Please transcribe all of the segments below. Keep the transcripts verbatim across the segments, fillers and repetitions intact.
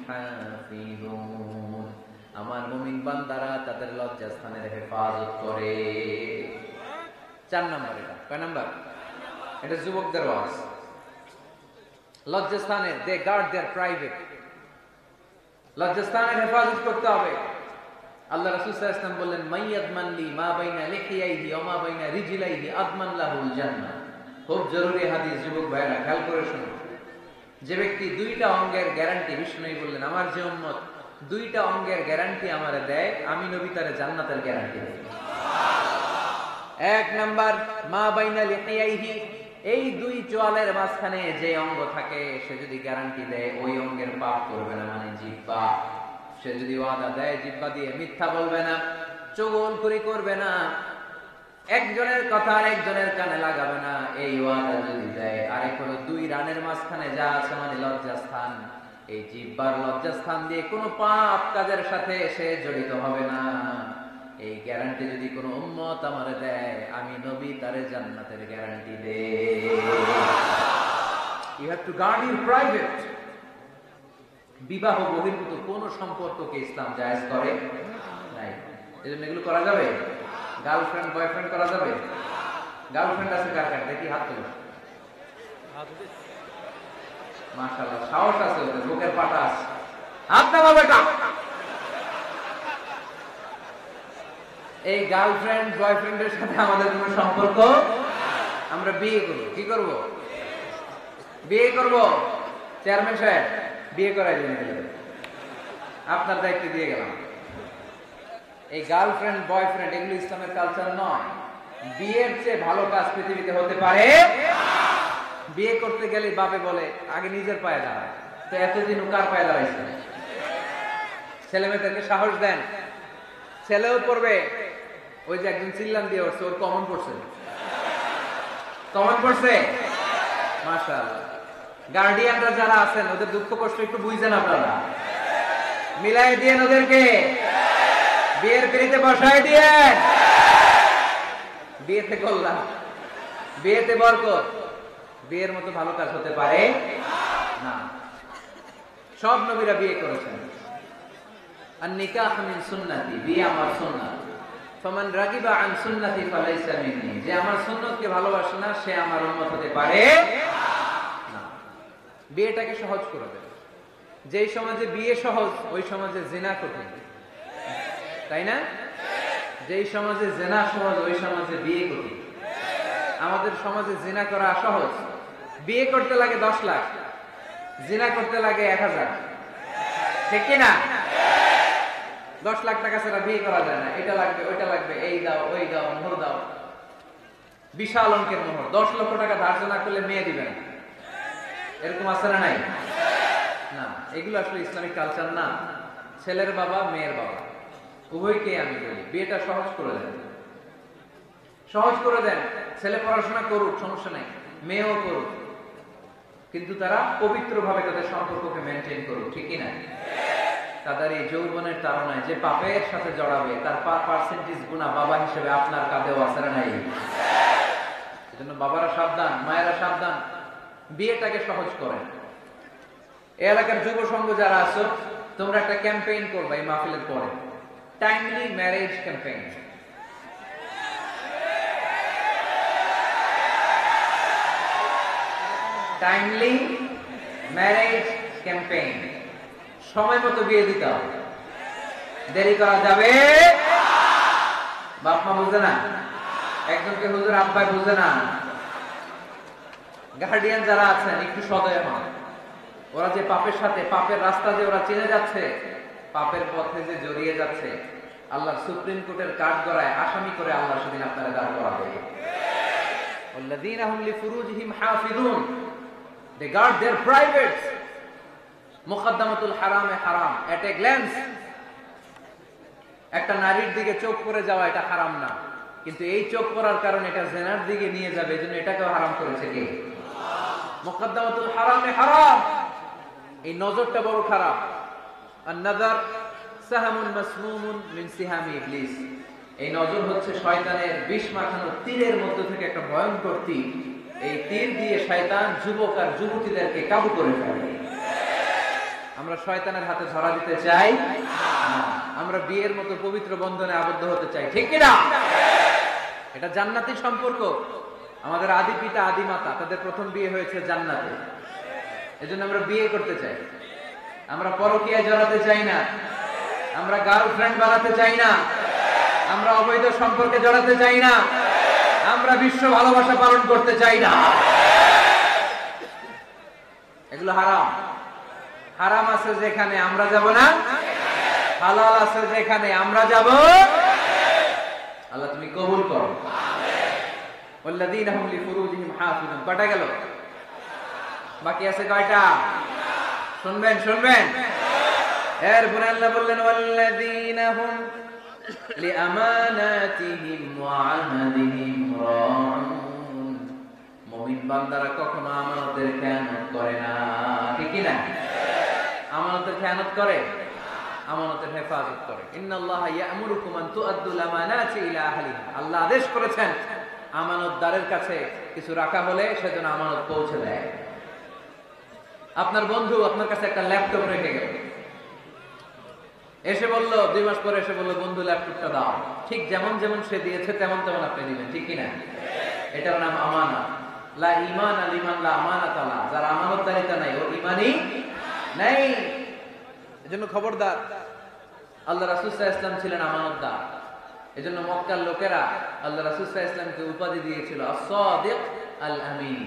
হাফিজুন। আমার মুমিন বান্দারা তাদের লজ্জাস্থানের হেফাজত করে। চার নাম্বার। এটা কয় নাম্বার? এটা যুবকদের ওয়াজ। লজ্জাস্থানের দে গার্ড দেয়ার প্রাইভেট। লজ্জাস্থানের হেফাজত করতে হবে। আল্লাহ রাসূল সাল্লাল্লাহু আলাইহি ওয়াসাল্লাম বললেন, মাইয়াদমান লি মা বাইনা লিহিয়াইহি ওয়া মা বাইনা রিজলাইহি আদমান লাহুল জান্নাহ। খুব জরুরি হাদিস, যুবক ভাইরা খেয়াল করে শুনুন। যে ব্যক্তি দুইটা অঙ্গের গ্যারান্টি, বিষ্ণুই বললেন আমার যে উম্মত দুইটা অঙ্গের গ্যারান্টি আমারে দেয়, আমি নবী তারে জান্নাতের গ্যারান্টি দেই। এক নাম্বার, মা বাইনা লিহিয়াইহি, এই দুই চোয়ালের মাঝখানে যে অঙ্গ থাকে সে যদি গ্যারান্টি দেয় ওই অঙ্গের পাপ করবে না, মানে জিহ্বা। সে যদি ওয়াদা দেয় জিহ্বা দিয়ে মিথ্যা বলবে না, চুগলখড়ি করবে না, একজনের কথা আর একজনের কানে লাগাবে না, এই ওয়াদা যদি দেয়। আরেক হলো দুই রানের মাঝখানে যা আছে মানে লজ্জাস্থান, এই জিহ্বার লজ্জাস্থান দিয়ে কোনো পাপ কাজের সাথে সে জড়িত হবে না। এই গ্যারান্টি যদি কোনো উম্মত আমারে দেয়, আমি নবী তারে জান্নাতের গ্যারান্টি দেই। You have to guard your private. বিবাহ বহির্ভূত কোন সম্পর্ককে ইসলাম জায়েজ করে নাই। এজন্য এগুলো করা যাবে? গার্লফ্রেন্ড বয়ফ্রেন্ড করা যাবে? গার্লফ্রেন্ড আছে কার কার? দেখি হাত তুলো। মাশাআল্লাহ, সাহস আছে ওদের, বুকের পাটা আছে। হাত নামা বেটা। এই গার্লফ্রেন্ড বয়ফ্রেন্ডের সাথে আমাদের কোনো সম্পর্ক? আমরা বিয়ে করব। কি করব? বিয়ে করব। চেয়ারম্যান সাহেব বিয়ে করাই দিন, আপনার দায়িত্ব দিয়ে গেলাম। এই গার্লফ্রেন্ড বয়ফ্রেন্ড এগুলো ইসলামের কালচার নয়। বিয়ের চেয়ে ভালো কাজ পৃথিবীতে হতে পারে? বিয়ে করতে গেলে বাপে বলে আগে নিজের পায়ে দাঁড়ায়, তো এতদিন কার পায়ে দাঁড়াইছে? ছেলে মেয়েদেরকে সাহস দেন, ছেলেও পড়বে। ওই যে একজন চিল্লান দিয়ে উঠছে, ওর কমন পড়ছে, কমন পড়ছে। মাশাআল্লাহ। গার্ডিয়ানরা যারা আছেন ওদের দুঃখ কষ্ট একটু বুঝছেন আপনারা, মিলাই দিয়ে ওদেরকে বিয়ের পিড়িতে বসায় দিয়ে। বিয়েতে কল্যাণ, বিয়েতে বরকত। বিয়ের মতো ভালো কাজ হতে পারে না। সব নবীরা বিয়ে করেছেন। আর নিকাহ মিন সুন্নতি, বিয়ে আমার সুন্নাত। ফামান রাগিবা আন সুন্নতি ফালাইসা মিন্নি, যে আমার সুন্নতকে ভালোবাসে না সে আমার উম্মত হতে পারে না। বিয়েটাকে সহজ করে দেন। যেই সমাজে বিয়ে সহজ ওই সমাজে জিনা কঠিন, তাই না? যেই সমাজে জিনা সহজ ওই সমাজে বিয়ে কঠিন। আমাদের সমাজে জিনা করা সহজ, বিয়ে করতে লাগে দশ লাখ, জিনা করতে লাগে এক হাজার, ঠিক কিনা? দশ লাখ টাকা ছাড়া বিয়ে করা যায় না। এটা লাগবে, ওইটা লাগবে, এই দাও, ওই দাও, মোহর দাও, বিশাল অঙ্কের মোহর। দশ লক্ষ টাকা ধার্য না করলে মেয়ে দিবে না, এরকম আছে না? নাই না। এগুলো আসলে ইসলামিক কালচার না। ছেলের বাবা মেয়ের বাবা উভয়কে আমি বলি বিয়েটা সহজ করে দেন, সহজ করে দেন। ছেলে পড়াশোনা করুক, সমস্যা নাই, মেয়েও করুক, কিন্তু তারা পবিত্র ভাবে তাদের সম্পর্ককে মেনটেন করুক, ঠিক কিনা? তাদের এই যৌবনের তাড়নায় যে পাপের সাথে জড়াবে তার পার্সেন্টেজ গুণা বাবা হিসেবে আপনার কাঁধেও আছে না? নাই। এজন্য বাবারা সাবধান, মায়েরা সাবধান, বিয়েটাকে সহজ করেন। এই এলাকার যুব সংঘ যারা আছো, তোমরা একটা ক্যাম্পেইন করবে এই মাহফিলের পরে, timely marriage campaign. Timely marriage campaign. সময় মতো বিয়ে দিতে হবে, দেরি করা যাবে। বাপ মা বুঝে না, একজনকে হুজুর আব্বাই বুঝে না। গার্ডিয়ান যারা আছেন একটু সদয় হন। ওরা যে পাপের সাথে, পাপের রাস্তা যে ওরা চিনে যাচ্ছে, পাপের পথে যে জড়িয়ে যাচ্ছে, আল্লাহর সুপ্রিম কোর্টের কাঠ গড়ায় আসামি করে আল্লাহ সেদিন আপনারা দাঁড় করাবে। ওয়াল্লাযীনা হুম লিফুরুজিহিম হাফিজুন, they guard their privates. মুকদ্দমাতুল হারামে হারাম, এট এ গ্ল্যান্স। একটা নারীর দিকে চোখ করে যাওয়া এটা হারাম না, কিন্তু এই চোখ করার কারণে এটা জিনার দিকে নিয়ে যাবে, এজন্য এটাকেও হারাম করেছে কে? মুকদ্দমাতুল হারামে হারাম। এই নজরটা বড় খারাপ। আন-নাযার সাহামুন মাসমুমুন মিন সিহামি ইবলিস। এই নজর হচ্ছে শয়তানের বিষ মাখানো তীরের মধ্যে থেকে একটা ভয়ঙ্কর তীর। এই তীর দিয়ে শয়তান যুবক আর যুবতীদেরকে কাবু করে ফেলে। আমরা শয়তানের হাতে ধরা দিতে চাই না। আমরা বিয়ের মতো পবিত্র বন্ধনে আবদ্ধ হতে চাই, ঠিক কিনা? এটা জান্নাতি সম্পর্ক। আমাদের আদি পিতা আদি মাতা তাদের প্রথম বিয়ে হয়েছে জান্নাতে, এজন্য আমরা বিয়ে করতে চাই। আমরা পরকীয়ায় জড়াতে চাই না, আমরা গার্লফ্রেন্ড বানাতে চাই না, আমরা অবৈধ সম্পর্কে জড়াতে চাই না, আমরা বিশ্ব ভালোবাসা পালন করতে চাই না। এগুলো হারাম। হারাম আছে যেখানে আমরা যাব না, হালাল আছে যেখানে আমরা যাব। আল্লাহ তুমি কবুল করো। ওয়াল্লাযীনা হুম লিফুরুজিহিম হাফিজুন। কয়টা গেল? বাকি আছে কয়টা? শুনবেন শুনবেন। এরপরে আল্লাহ বললেন ওয়াল্লাযীনা হুম লিআমানাতিহিম ওয়া আহদিহিম রাউন। মুমিন বান্দারা কখনো আমানতের খেয়ানত করে না, ঠিক কি না? আমানতের খেয়ানত করে, আমানতের হেফাজত করে। ইন্নাল্লাহা ইয়া'মুরুকুম আন তুআদ্দুল আমানাতি ইলা আহলিহা। আল্লাহ আদেশ করেছেন আমানতদারের কাছে কিছু রাখা হলে সেজন্য আমানত পৌঁছে দেয়। আপনার বন্ধু আপনার কাছে একটা ল্যাপটপ রেখে গেল, এসে বলল, দুই মাস পরে এসে বলল, বন্ধু ল্যাপটপটা দাও। ঠিক যেমন যেমন সে দিয়েছে তেমন তেমন আপনি দিবেন, ঠিক কিনা? এটার নাম আমানত। লা ঈমানা লিমান লা আমানাতা লা। যার আমানতদারিতা নাই ও ঈমানই নাই। এজন্য খবরদার। আল্লাহ রাসূল সাল্লাল্লাহু আলাইহি ওয়াসাল্লাম ছিলেন আমানতদার। এজন্য মক্কার লোকেরা আল্লাহ রাসূল সাল্লাল্লাহু আলাইহি ওয়াসাল্লামকে উপাধি দিয়েছিল আস-সাদিক আল আমিন।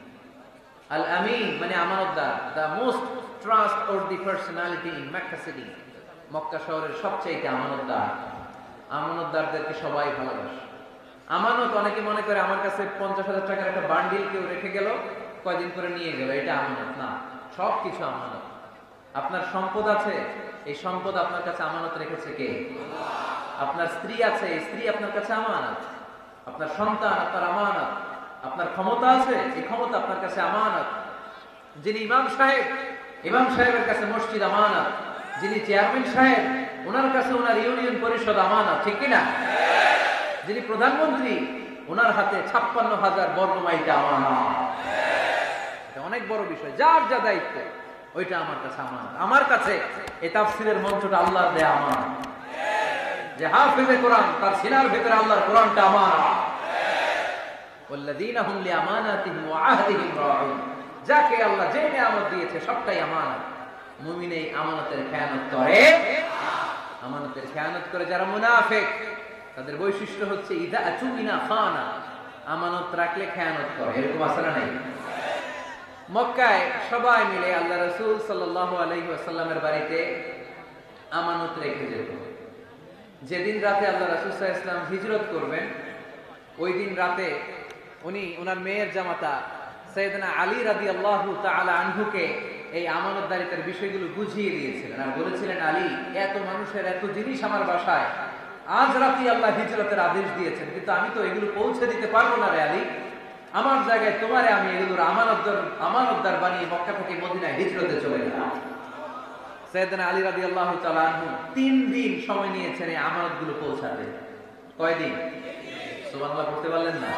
আল আমিন মানে আমানতদার, the most trustworthy personality in Mecca city. Mecca শহরের সবচেয়ে আমানতদার। আমানতদারদেরকে সবাই ভালোবাসে। আমানত অনেকে মনে করে আমার কাছে পঞ্চাশ হাজার টাকার একটা বান্ডিল কেউ রেখে গেল, কয়দিন করে নিয়ে গেল, এটা আমানত না। সবকিছু আমানত। আপনার সম্পদ আছে, এই সম্পদ আপনার কাছে আমানত রেখেছে কে? আপনার স্ত্রী আছে, এই স্ত্রী আপনার কাছে আমানত। আপনার সন্তান আপনার আমানত। আপনার ক্ষমতা আছে, এই ক্ষমতা আপনার কাছে আমানত। যিনি ইমাম সাহেব, ইমাম সাহেবের কাছে মসজিদ আমানত। যিনি চেয়ারম্যান সাহেব, ওনার কাছে ওনার ইউনিয়ন পরিষদ আমানত, ঠিক কিনা? যিনি প্রধানমন্ত্রী, ওনার হাতে ছাপ্পান্ন হাজার বর্গ মাইল আমানত। এটা অনেক বড় বিষয়। যার যা দায়িত্ব ওইটা আমার কাছে আমানত। আমার কাছে এই তাফসীরের মঞ্চটা আল্লাহর দেয়া আমানত। যে হাফেজে কোরআন, তার সিনার ভিতরে আল্লাহর কোরআনটা আমানত। ওয়াল্লাযীনা হুম লিআমানাতিহিম ওয়া আহদিহিম রাউন। যাকে আল্লাহ যে নিয়ামত দিয়েছে সবটাই আমানত। মুমিন এই আমানতের খেয়ানত করে। আমানতের খেয়ানত করে যারা মুনাফিক, তাদের বৈশিষ্ট্য হচ্ছে ইযা আতুমিনা খানা। আমানত রাখলে খেয়ানত করে। এরকম আছে না নাই? মক্কায় সবাই মিলে আল্লাহ রাসূল সাল্লাল্লাহু আলাইহি ওয়াসাল্লামের বাড়িতে আমানত রেখে যেত। যেদিন রাতে আল্লাহ রাসূল সাল্লাল্লাহু আলাইহি ওয়াসাল্লাম হিজরত করবেন, ওই দিন রাতে উনি ওনার মেয়ের জামাতা সাইয়েদনা আলী রাদিয়াল্লাহু তাআলা আনহুকে এই আমানতদারিতার বিষয়গুলো বুঝিয়ে দিয়েছিলেন আর বলেছিলেন, আলী, এত মানুষের এত জিনিস আমার বাসায়, আজ রাতে আল্লাহ হিজরতের আদেশ দিয়েছেন, কিন্তু আমি তো এগুলো পৌঁছে দিতে পারবো না রে আলী। আমার জায়গায় তোমারে আমি এগুলোর আমানতদার আমানতদার বানিয়ে মক্কা থেকে মদিনায় হিজরতে চলে গেলাম। সাইয়েদনা আলী রাদিয়াল্লাহু তাআলা আনহু তিন দিন সময় নিয়েছেন এই আমানতগুলো পৌঁছাতে। কয়দিন? সুবহানাল্লাহ বলতে পারলেন না?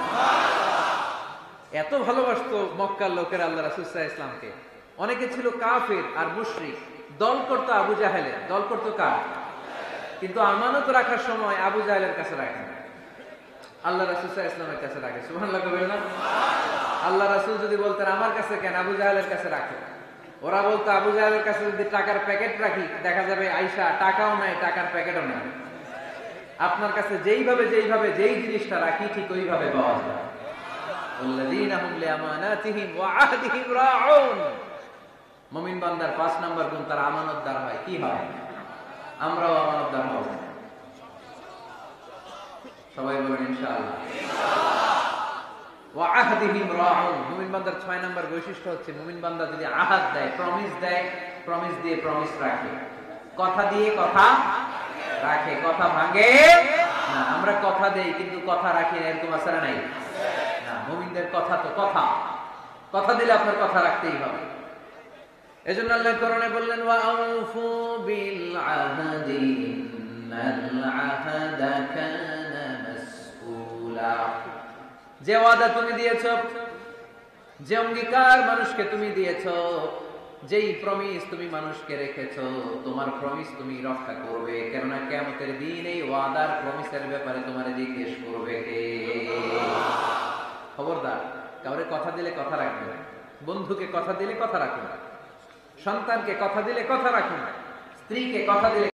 এত ভালোবাসতো মক্কার লোকেরা আল্লাহ রাসূল সাল্লাল্লাহু আলাইহি ওয়াসাল্লামকে। অনেকে ছিল কাফের আর মুশরিক, দল করতো আবু জাহেলের, দল করতো কার? কিন্তু আমানত রাখার সময় আবু জাহেলের কাছে রাখে না, আল্লাহ রাসূল সাল্লাল্লাহু আলাইহি ওয়াসাল্লামের কাছে রাখে। সুবহানাল্লাহ বলবেন না? আল্লাহ রাসূল যদি বলতেন আমার কাছে কেন, আবু জাহেলের কাছে রাখে। ওরা বলতো আবু জাহেলের কাছে যদি টাকার প্যাকেট রাখি, দেখা যাবে আয়েশা টাকাও নাই, টাকার প্যাকেটও নাই। আপনার কাছে যেইভাবে যেইভাবে যেই জিনিসটা রাখি ঠিক ওইভাবে পাওয়া যায়। ওয়াল্লাযীনা হুম লিআমানাতিহিম ওয়া আহদিহিম রাউন। মুমিন বান্দার পাঁচ নাম্বার গুণ, তার আমানতদার হয়। কি হয়? আমরাও আমানতদার হব। সবাই বলেন ইনশাআল্লাহ। ওয়া আহদিহিম রাউন। মুমিন বান্দার ছয় নাম্বার বৈশিষ্ট্য হচ্ছে, মুমিন বান্দা যদি আহাদ দেয়, প্রমিস দেয়, প্রমিস দিয়ে প্রমিস রাখে। কথা দিয়ে কথা রাখে, কথা ভাঙে না। আমরা কথা দেই কিন্তু কথা রাখি না, এরকম আছে না নাই? না, মুমিনদের কথা তো কথা, কথা দিলে আপনার কথা রাখতেই হবে। এজন্য আল্লাহ কোরআনে বললেন, ওয়া আউফু বিল আহদি ইন্নাল আহদা কানা মাসউলা। যে ওয়াদা তুমি দিয়েছো, যে অঙ্গীকার মানুষকে তুমি দিয়েছো, যেই প্রমিস তুমি মানুষকে রেখেছো তোমার প্রমিস তুমি রক্ষা করবে, কেননা কিয়ামতের দিন এই ওয়াদার প্রমিসের ব্যাপারে তোমার জিজ্ঞেস করবে কে। খবরদার, কাউরে কথা দিলে কথা রাখবে, বন্ধুকে কথা দিলে কথা রাখুন, সন্তানকে কথা দিলে কথা রাখুন, স্ত্রীকে কথা দিলে